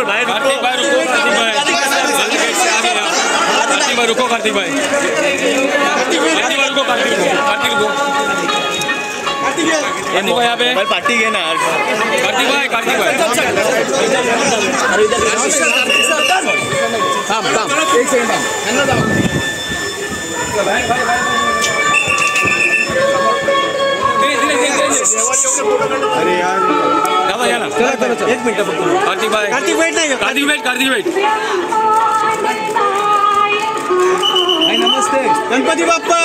भाई कार्तिक भाई रुको, कार्तिक भाई रुको, कार्तिक भाई रुको, कार्तिक रुको, यहाँ पे पार्टी है ना कार्तिक भाई एक सेकंड अरे यार चलो एक मिनट कार्तिक भाई कार्तिक वेट नमस्ते गणपति बाप्पा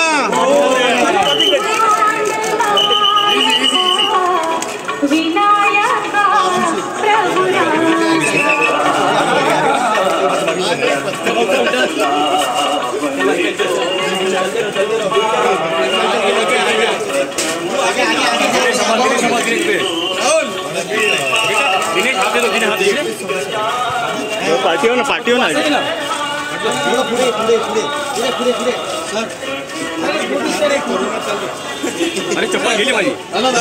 पार्टी हो ना अरे चप्पल गेली माझी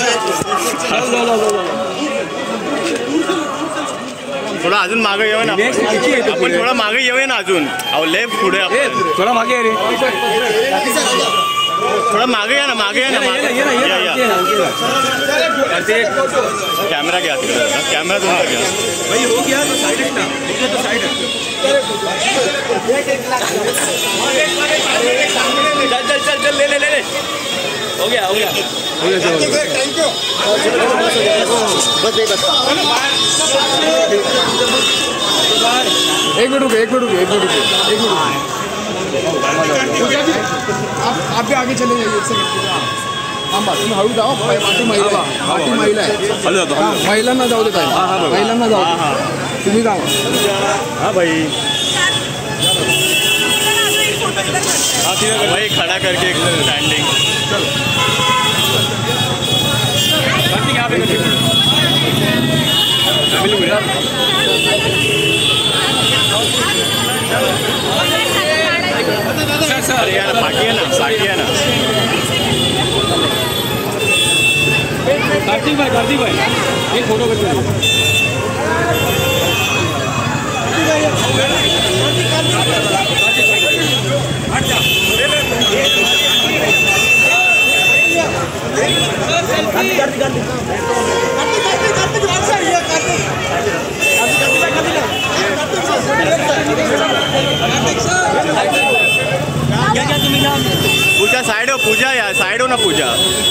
थोडा अजून मागे येऊ ना आपण थोडा मागे येऊ ना अजून अहो लय पुढे थोडा मागे रे थोड़ा मागे या ना कैमरा क्या कैमरा तो आ गया भाई हो गया तो साइड है ना तो साइड है चल ले हो गया थैंक यू एक मिनट रुके आप भी आगे चले जाइए एक सेकंड हाँ तुम्ही हळू जाओ पाठी महिला आहे महिलांना जाऊ देत आहे महिलांना जाऊ तुम्ही जावा हाँ भाई भाई खड़ा करके स्टैंडिंग यहाँ पे पार्टी है ना कार्तिक भाई एक फोटो कर पूजा साइड हो पूजा यार साइड हो ना पूजा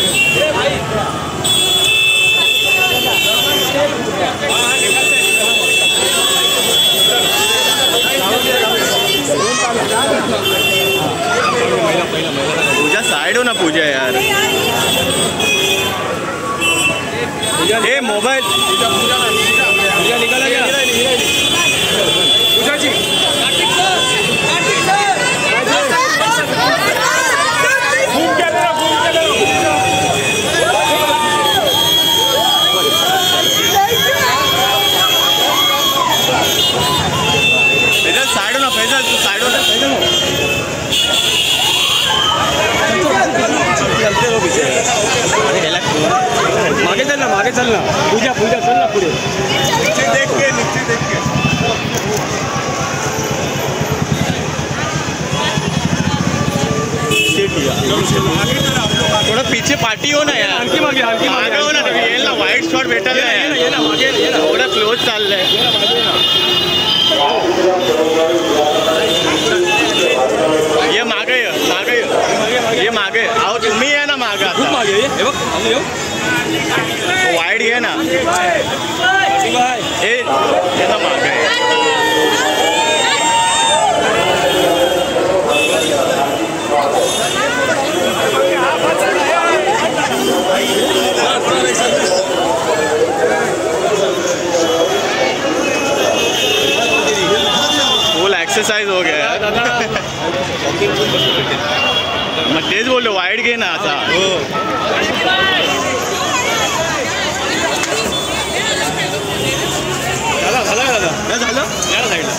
पूजा साइड हो ना पूजा यार ये मोबाइल पूजा निकल गया पूजा जी मागे चलना पूजा चलना पुढे नीचे देख के थोड़ा पीछे पार्टी हो ना यार आणखी मागे हो ना ये ना वाइट शॉट भेटल ये ना मागे थोड़ा क्लोज चाललंय ये मागे आओ तुम्ही आहे ना मागे खूप मागे हे बघ वाइड है ना ये ना मागे फुल एक्सरसाइज हो गया यार मग तेच बोललो वाईड घे ना आता झालं या साईडला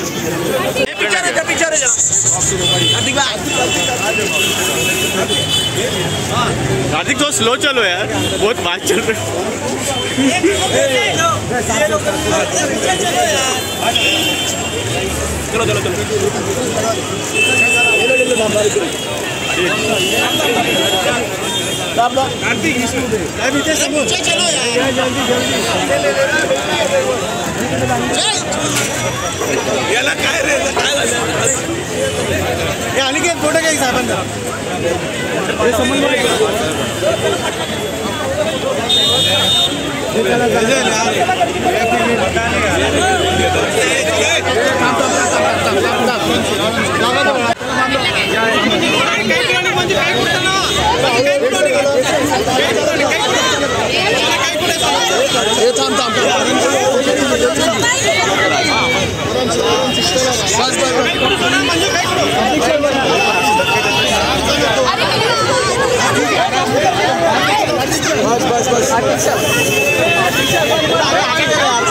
पिक्चर कार्तिक तो स्लो चलो यार, बहुत फास्ट चल रहे। चलो चलो चलो कार्तिक चलो याला काय रे काय आणि काय थोडं काही साहेबांना बस